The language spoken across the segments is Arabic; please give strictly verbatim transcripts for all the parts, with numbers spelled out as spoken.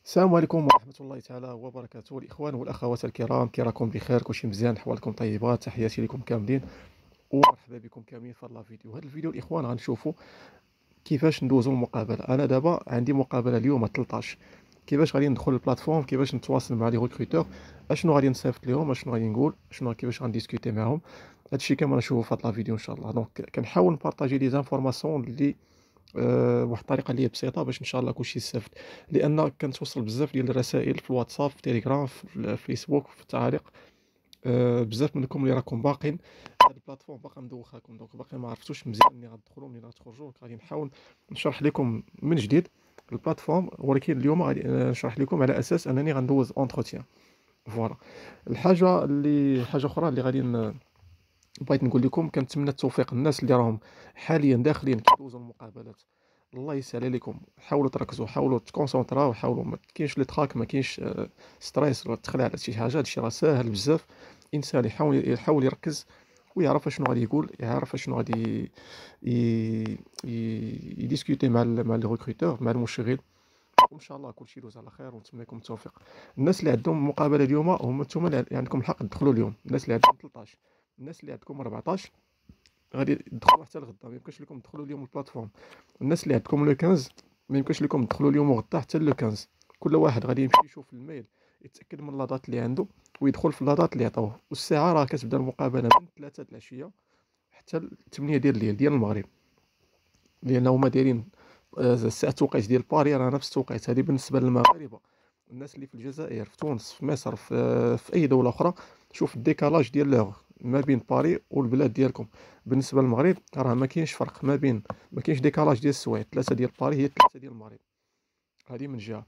السلام عليكم ورحمة الله تعالى وبركاته. الإخوان والأخوات الكرام، كي راكم بخير؟ كلشي مزيان؟ أحوالكم طيبة؟ تحياتي لكم كاملين ومرحبا بكم كاملين في هذا الفيديو. هذا الفيديو الإخوان غنشوفوا كيفاش ندوزو المقابلة. أنا دابا عندي مقابلة اليوم ثلاثة عشر. كيفاش غادي ندخل البلاتفورم، كيفاش نتواصل مع لي ريكروتور، اشنو غادي نصيفط لهم، اشنو غادي نقول، شنو كيفاش غنديسكوتي معاهم. هادشي كامل غنشوفو في هاد الفيديو ان شاء الله. دونك كنحاول نبارطاجي لي زانفورماسيون اللي آه، بواحد الطريقه اللي هي بسيطه باش ان شاء الله كلشي يستافد، لان كنتوصل بزاف ديال الرسائل في الواتساب، في تيليجرام، في الفيسبوك، في التعاليق. آه، بزاف منكم اللي راكم باقين هاد البلاتفورم باقا مدوخاكم، دونك باقي ما عرفتوش مزيان منين غتدخلوا منين غتخرجوا. غادي نحاول نشرح لكم من جديد البلاتفورم، ولكن اليوم غادي آه، نشرح لكم على اساس انني غندوز اونتروتيان. فوالا. الحاجه اللي حاجه اخرى اللي غادي ن- بغيت نقول لكم، كنتمنى التوفيق الناس اللي راهم حاليا داخلين كيدوزوا المقابلات. الله يسهل عليكم، حاولوا تركزوا، حاولوا تكونسونطراو، حاولوا ما كاينش لي تراك، ما كاينش آه، ستريس ولا تخلع على شي حاجه. هادشي راه ساهل بزاف. الانسان يحاول يحاول يركز ويعرف شنو غادي يقول، يعرف شنو غادي ي- ي- يديسكوتي مع ال- مع لي ريكروتور، مع المشغل. وان شاء الله كلشي يدوز على خير ونتمنى لكم التوفيق. الناس اللي عندهم مقابله اليوم هم انتم اللي عندكم الحق تدخلوا اليوم. الناس اللي عندهم ثلاثة عشر، الناس اللي عندكم أربعطاش غادي تدخلوا حتى لغدا، ما يمكنش لكم تدخلوا اليوم البلاتفورم. الناس اللي عندكم لو خمسة ما يمكنش لكم تدخلوا اليوم وغدا حتى لو خمسة. كل واحد غادي يمشي يشوف الميل، يتاكد من لاطات اللي عنده ويدخل في لاطات اللي عطاوه. والساعه راه كتبدا المقابله من ثلاثة د العشيه حتى ل ثمانية ديال الليل ديال المغرب، لان هما دايرين آه، الساعه التوقيت ديال باري راه نفس التوقيت. هذه بالنسبه للمغاربه. الناس اللي في الجزائر، في تونس، في مصر، في, آه، في اي دوله اخرى، شوف الديكالاج ديال لوغ ما بين باري والبلاد ديالكم. بالنسبه للمغرب راه ما كاينش فرق ما بين، ما كاينش ديكالاج ديال السوايع. ثلاثه ديال باري هي ثلاثه ديال المغرب. هذه من جهه.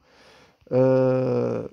أه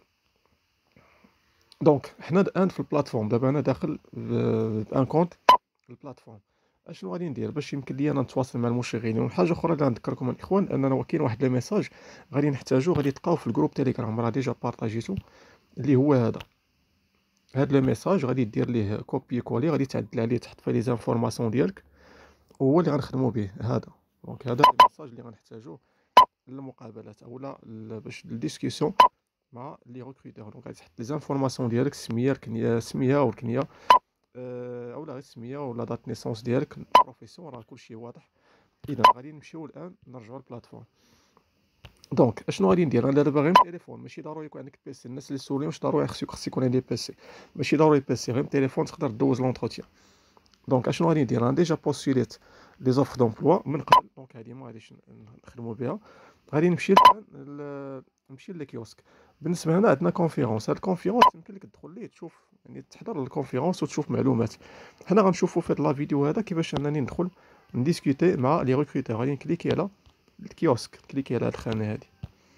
دونك حنا الان في البلاتفورم. دابا انا داخل بان كونت البلاتفورم. اشنو غادي ندير باش يمكن لي انا نتواصل مع المشغلين؟ وحاجه اخرى اللي غنذكركم الاخوان، اننا كاين واحد لي ميساج غادي نحتاجو، غادي تلقاو في الجروب تيليجرام، راه ديجا بارطاجيتو، اللي هو هذا. هاد لو ميساج غادي دير ليه كوبي كولي، غادي تعدل عليه، تحط فيه لي زانفورماسيون ديالك، وهو اللي غنخدمو به هذا. دونك هذا الميساج اللي غنحتاجوه للمقابلات اولا ل- باش الديسكسيون مع لي ريكروتور. دونك غادي تحط لي زانفورماسيون ديالك، السميه، الكنيه، السميه والكنيه، أه اولا غير السميه ولا دات نيسونس ديالك، البروفيسيون، راه كلشي واضح. اذا غادي نمشيو الان نرجعوا للبلاتفورم. دونك اشنو غادي ندير؟ انا دابا غير تليفون، ماشي ضروري يكون عندك بيسي. الناس اللي سولوني واش ضروري خصك خص يكون عندي بيسي، ماشي ضروري بيسي، غير تليفون تقدر دوز لونتروتيان. دونك اشنو غادي ندير؟ انا ديجا بوستوليت لي زوفر دومبلوا من قبل، دونك هذه ما غاديش نخدموا بها. غادي نمشي الان ل- نمشي للكيوسك. بالنسبه هنا عندنا كونفيرونس. هاد الكونفيرونس يمكن لك تدخل ليه تشوف، يعني تحضر الكونفيرونس وتشوف معلومات. حنا غنشوفوا في هاد لا فيديو هذا كيفاش انني ندخل نديسكوتي مع لي ريكروتور. غادي نكليكي على الكيوسك، كليكي على هاد الخانه هادي.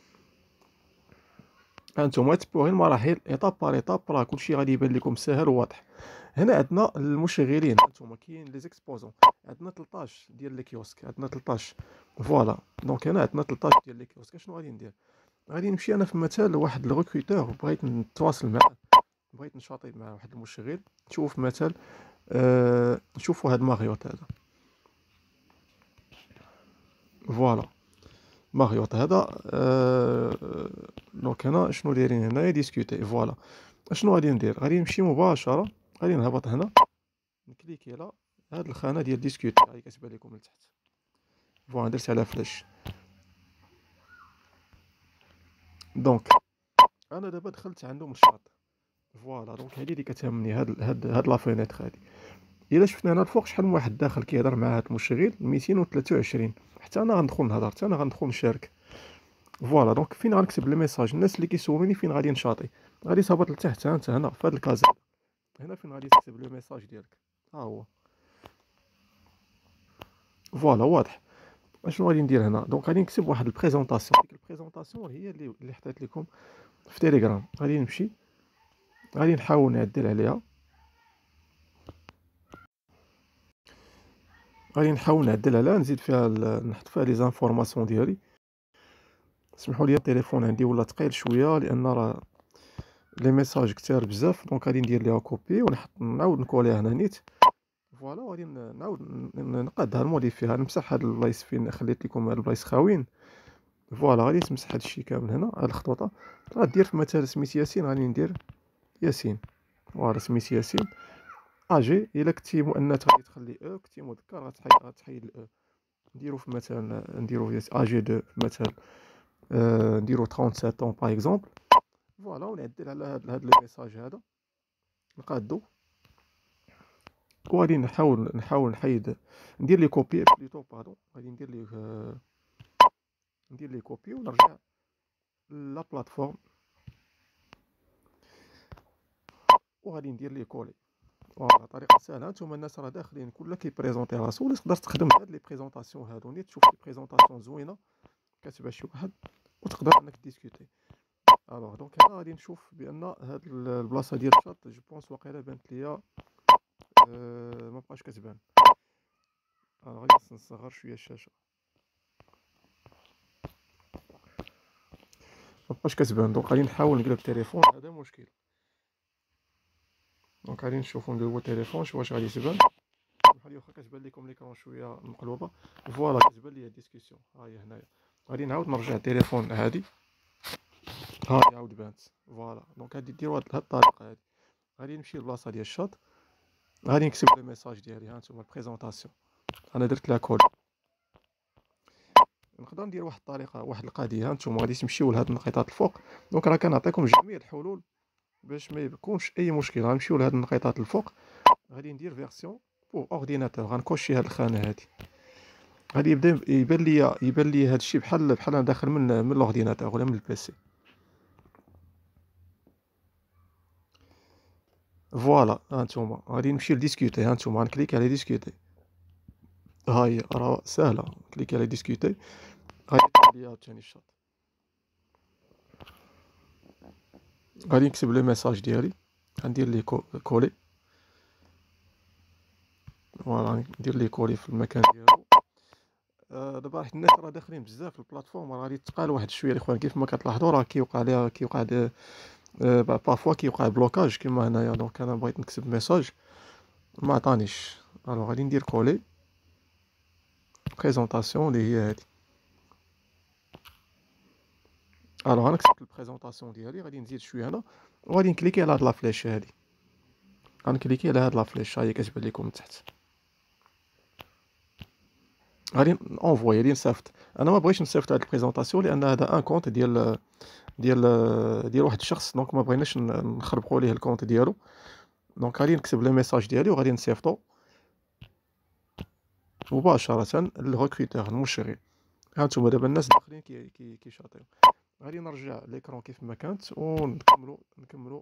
هانتوما تبعوا غير المراحل ايطاب بار ايطاب، راه كلشي غادي يبان لكم ساهل وواضح. هنا عندنا المشغلين، هانتوما كاين لي زيكسبوزون. عندنا ثلاثة عشر ديال لي كيوسك، عندنا ثلاثة عشر. فوالا. دونك هنا عندنا ثلاثة عشر ديال لي كيوسك. اشنو غادي ندير؟ غادي نمشي انا في مثال لواحد الريكروتور بغيت نتواصل معاه، بغيت نشاطي مع واحد المشغل. شوف مثال، آه نشوفوا هاد ماريوت هذا. فوالا. ماريوت هذا. آه دونك هنا شنو دايرين هنايا؟ ديسكوتي. فوالا. اشنو غادي ندير؟ غادي نمشي مباشره، غادي نهبط هنا، نكليكي على هاد الخانه ديال ديسكوتي، هاي كتبان لكم لتحت. فوالا درت على فلاش. دونك انا دابا دخلت عندهم الشاط. فوالا. دونك هذه اللي كتهمني، هاد هاد هاد لا فينيتر هادي. الا شفنا هنا الفوق شحال من واحد داخل كيهضر مع هاد المشغل، ميتين وثلاثة وعشرين. حتى انا غندخل نهضر، حتى انا غندخل نشارك. فوالا. دونك فين غنكتب الميساج؟ الناس اللي كيسولوني فين غادي نشاطي، غادي تهبط لتحت. ها انت هنا في هاد الكازا هنا فين غادي تكتب لو ميساج ديالك. ها هو. فوالا واضح. اشنو غادي ندير هنا؟ دونك غادي نكتب واحد البريزونطاسيون. ديك البريزونطاسيون هي اللي اللي حطيت لكم في تيليجرام. غادي نمشي، غادي نحاول نعدل عليها، غادي نحاول نعدل عليها، نزيد فيها ال... نحط فيها لي زانفورماسيون ديالي. سمحوا لي التليفون عندي ولا ثقيل شويه، لان راه لي ميساج كثار بزاف. دونك غادي ندير ليها كوبي ونحط، نعاود نكوليها هنا نيت. فوالا. وغادي ن- نعاود ن- نقادها، نموديفيها، نمسح هاد البلايص فين خليت لكم هاد البلايص خاويين. فوالا غادي تمسح هادشي كامل هنا، هاد الخطوطه غدير في مثال سميت ياسين، غادي ندير ياسين. فوالا سميت ياسين. اجي الا كنتي مؤنث غادي تخلي او، كنتي مذكر غتحيد غتحيد الاو. نديرو في مثال نديرو اجي دو في مثال آه نديرو سبعة وثلاثين باغ اكزومبل. فوالا ونعدل على هاد هاد لو ميساج هذا نقادو، وغادي نحاول نحاول نحيد ندير لي كوبي بليتو باردون. غادي ندير لي آه ندير لي كوبي ونرجع لا بلاتفورم وغادي ندير لي كولي. فوالا طريقه سهله. نتوما الناس راه داخلين كلها كيبريزونتي راسو، ولا تقدر تخدم هاد لي بريزونطاسيون هادو نيت تشوف لي بريزونطاسيون زوينه كاتبها شي واحد وتقدر انك ديسكوتي. الوغ دونك هنا غادي نشوف بان هاد البلاصه ديال الشاط جو بونس واقيلا بانت ليا أه ما بقاش كتبان. انا غادي نصغر شويه الشاشه، ما بقاش كتبان. دونك غادي نحاول نقلب التليفون، هذا مشكل. دونك غادي نشوفو نقلبو التليفون شوف واش غادي تبان. بحال لي واخا كتبان لكم ليكرون شويه مقلوبه. فوالا كتبان ليا الديسكسيون ها هي هنايا. غادي نعاود نرجع التليفون هادي، ها هي عاود بانت. فوالا دونك غادي ديرو هاد الطريقه هادي. غادي نمشي للبلاصه ديال الشاط، غادي نكتب لي ميساج ديالي. ها نتوما البريزونطاسيون انا درت لها كول. نقدر ندير واحد الطريقه واحد القضيه. ها نتوما غادي تمشيو لهاد النقيطات الفوق. دونك راه كنعطيكم جميع الحلول باش ما يكونش اي مشكل. غنمشيو لهاد النقيطات الفوق، غادي ندير فيرسيون بو اورديناتور. غنكوشي هاد الخانه هادي، غادي يبدا يبان ليا يبان ليا هاد الشيء بحال بحال انا داخل من من لورديناتور ولا من البيسي. فوالا ها نتوما غادي نمشي لديسكوتي. ها نتوما غنكليك على ديسكوتي، ها هي راه ساهله. كليك على ديسكوتي غادي يطلع ليا عاوتاني الشاط. غادي نكتب لي ميساج ديالي، غندير لي كولي. فوالا ندير لي كولي في المكان ديالو. آه دابا حيت الناس راه داخلين بزاف في البلاتفورم، راه غادي تقال واحد شويه الاخوان. كيف ما كتلاحظوا راه كيوقع ليها كيوقع دي آه بارفوا كيوقع بلوكاج كيما هنايا. دونك انا بغيت نكتب ميساج ما عطانيش. الوغ غادي ندير كولي بريزونطاسيون اللي هي هادي. الوغ انا كتبت البريزونطاسيون ديالي، غادي نزيد شويه هنا وغادي نكليكي على هاد لا فليش هادي. غنكليكي على هاد لا فليش، ها هي كتبان لكم من تحت. غادي اونفوي غادي نصيفط. انا ما بغيتش نصيفط هاد البريزونطاسيون لان هذا ان كونت ديال ديال ديال واحد الشخص. دونك ما بغيناش نخربقوا ليه الكونت ديالو. دونك غادي نكتب لي ميساج ديالي وغادي نصيفطو مباشره للريكروتور المشغل. ها نتوما دابا الناس داخلين كي كي كيشاطيو. غادي نرجع ليكرون كيف ما كانت ونكملوا نكملوا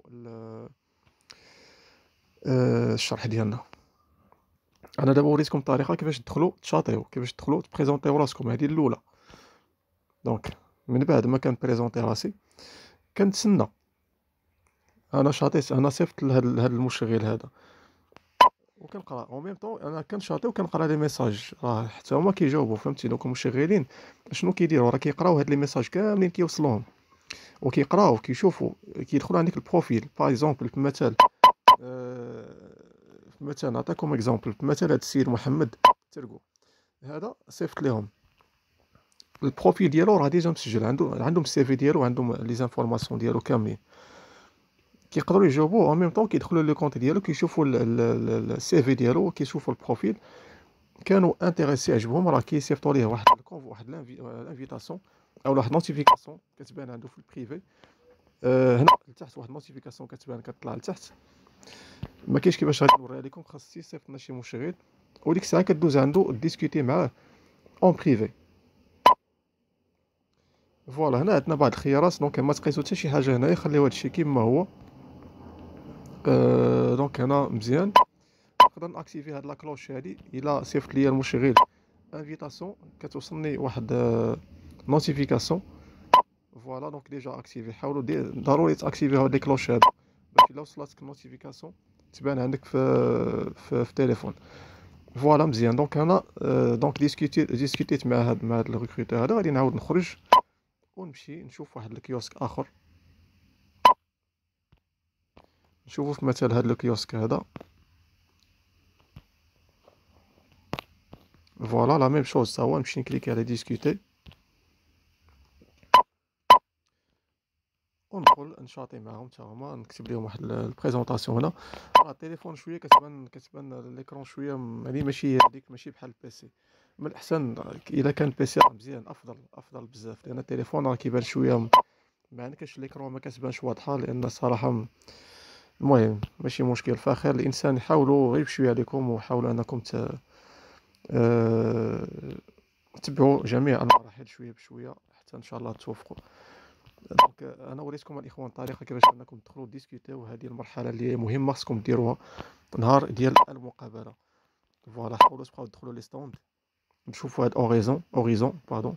الشرح ديالنا. انا دابا وريتكم الطريقه كيفاش تدخلوا تشاطيو، كيفاش تدخلوا تبريزونطيو راسكم. هذه الاولى. دونك من بعد ما كنبريزونطي راسي كنتسنى. انا شاطيت انا صيفط لهاد هاد المشغل هذا وكنقرا او ميم طون. انا كنشاطي وكنقرا لي ميساج، راه حتى هما كيجاوبوا فهمتي. دونك المشغلين شنو كيديروا؟ راه كيقراو هاد لي ميساج كاملين كيوصلوهم وكيقراو كيشوفوا كيدخلوا عندك البروفيل. باغ اكزومبل في مثال آه في مثال نعطيكم اكزومبل. في مثال هاد السيد محمد ترقو هذا صيفط لهم البروفيل ديالو راه ديجا مسجل عنده عندهم السي في ديالو، عندهم لي زانفورماسيون ديالو كاملين. كيقدروا يجاوبوه او ميم طون كيدخلوا لو كونت ديالو كيشوفوا السي في ديالو كيشوفوا البروفيل. كانوا انتريسي عجبهم راه كيصيفطوا ليه واحد الكونف واحد الانفيتاسيون او واحد نوتيفيكاسيون كتبان عنده في البريفي. أه هنا لتحت واحد نوتيفيكاسيون كتبان كطلع لتحت. ما كاينش كيفاش غادي نوريها لكم، خاص يصيفط لنا شي مشغل وديك الساعه كدوز عنده ديسكوتي معاه اون بريفي. فوالا هنا عندنا بعض الخيارات. دونك ما تقيسوا حتى شي حاجه هنايا، خليو هادشي كيما هو. أه دونك هنا مزيان. نقدر ناكتيفي هاد لاكلوش هادي الا صيفط ليا المشغل انفيتاسيون كتوصلني واحد نوتيفيكاسيون. فوالا دونك ديجا اكتيفي. حاولوا ضروري تاكتيفيو هاد لي كلوش هادو باش الا وصلتك النوتيفيكاسيون تبان عندك في في, في التليفون. فوالا مزيان. دونك انا دونك ديسكوتي ديسكوتيت مع هاد مع هاد الريكروتور هذا. غادي نعاود نخرج ونمشي نشوف واحد الكيوسك اخر. نشوفوا في مثال هاد الكيوسك هذا. فوالا لا ميم شوز تا هو. نمشي نكليكي على ديسكوتي وندخل نشاطي معاهم حتى هما، نكتب لهم واحد البريزونطاسيون هنا. راه التليفون شويه كتبان كتبان ليكرون شويه م- يعني ماشي هذيك، ماشي بحال البيسي. من الاحسن الا كان البيسي راه مزيان، افضل افضل بزاف، لان التليفون راه كيبان شويه م- ما عندكش ليكرون ما كتبانش واضحه، لان الصراحه م- المهم ماشي مشكل. فخير الانسان يحاولوا غير بشويه عليكم، وحاولوا انكم ت... أه... تتبعوا جميع المراحل شويه بشويه حتى ان شاء الله توفقوا. دونك انا وريتكم الاخوان طريقه كيفاش انكم تدخلوا ديسكوتيو، هذه المرحله اللي هي مهمه خصكم ديروها نهار ديال المقابله. فوالا حاولوا تبقاو تدخلوا لي ستوند، نشوفوا هاد اوريزون اوريزون باردون.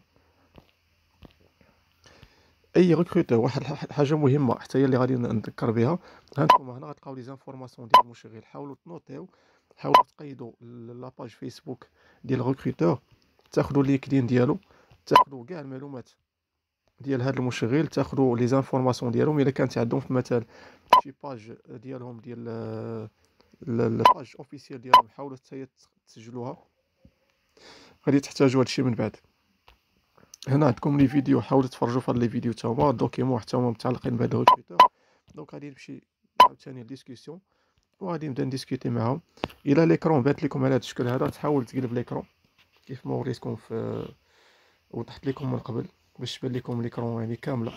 اي ريكروتور، واحد الح- حاجه مهمه حتى هي اللي غادي نذكر بها. هانتوما هنا غتلقاو لي زانفورماسيون ديال المشغل، حاولوا تنوتيو، حاولوا تقيدوا لاباج فيسبوك ديال الريكروتور، تاخذوا اللينكدين ديالو، تاخذوا كاع المعلومات ديال هذا المشغل، تاخذوا لي زانفورماسيون ديالهم. الا كانت عندهم في مثال شي باج ديالهم ديال الباج اوفيسيال ديالهم، حاولوا حتى تسجلوها، غادي تحتاجوا هادشي من بعد. هنا عندكم لي فيديو، حاولوا تفرجوا في هاد لي فيديو حتى هما دوكيمون حتى هما متعلقين بهاد الريكروتور. دونك غادي نمشي عاوتاني للديسكسيون، وغادي نبدا نديسكوتي معاهم. الا ليكرون بات لكم على هاد الشكل هذا، تحاول تقلب ليكرون كيف ما وريتكم في وضحت لكم من قبل، باش تبان لكم ليكرون يعني كامله.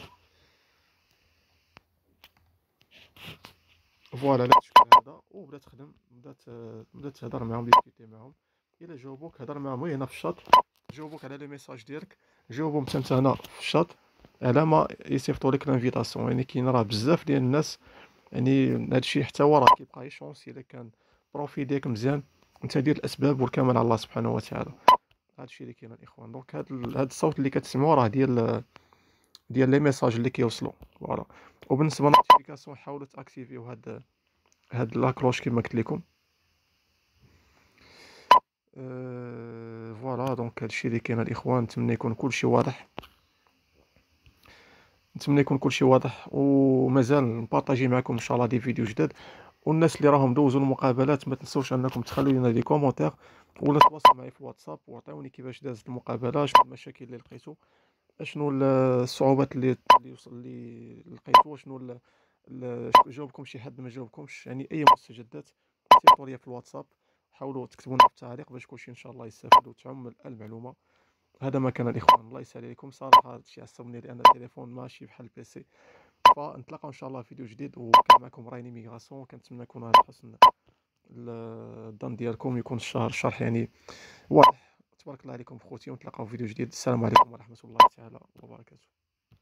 فوالا على الشكل هذا، وبدا تخدم، بدات بدات تهضر معاهم، ديسكوتي معاهم. الا جاوبوك هضر معاهم غير هنا في الشات، جاوبوك على لي ميساج ديالك، جاوبهم حتى انت هنا في الشات على ما يصيفطوا لك لانفيتاسيون. يعني كاين راه بزاف ديال الناس، يعني هادشي حتى هو راه كيبقى غير شونس. الا كان بروفي ديالك مزيان، انت دير الاسباب والكمال على الله سبحانه وتعالى. هادشي اللي كاين الاخوان. دونك هاد ال- هاد الصوت اللي كتسمعوا راه ديال ديال لي ميساج اللي كيوصلوا. فوالا. وبالنسبه للنوتيفيكاسيون، حاولوا تاكتيفيو هاد هاد لاكلوش كما قلت لكم. أه فوالا. دونك هادشي اللي كاين الاخوان، نتمنى يكون كلشي واضح، نتمنى يكون كلشي واضح، ومازال نبارطاجي معكم ان شاء الله دي فيديو جداد. والناس اللي راهم دوزوا المقابلات، ما تنسوش انكم تخلوا لنا دي كومونتير، ولا تواصلوا معي في الواتساب وعطيوني كيفاش دازت المقابله، شنو المشاكل اللي لقيتو، اشنو ال- الصعوبات اللي اللي وصل اللي لقيتو، شنو ال- ال- شكون جاوبكم، شي حد ما جاوبكمش، يعني اي مستجدات سيروا لي في الواتساب. حاولوا تكتبوا لنا في التعليق باش كلشي ان شاء الله يستافد وتعم المعلومه. هذا ما كان الاخوان، الله يسهل عليكم. صراحه هادشي عصبني لان التليفون ماشي بحال البيسي. فنتلاقاو ان شاء الله في فيديو جديد، وكان معكم رايني ميغراسيون. كنتمنى يكون على حسن ال- الظن ديالكم، يكون الشهر الشرح يعني واضح. تبارك الله عليكم خوتي، ونتلاقاو في فيديو جديد. السلام عليكم ورحمه الله تعالى وبركاته.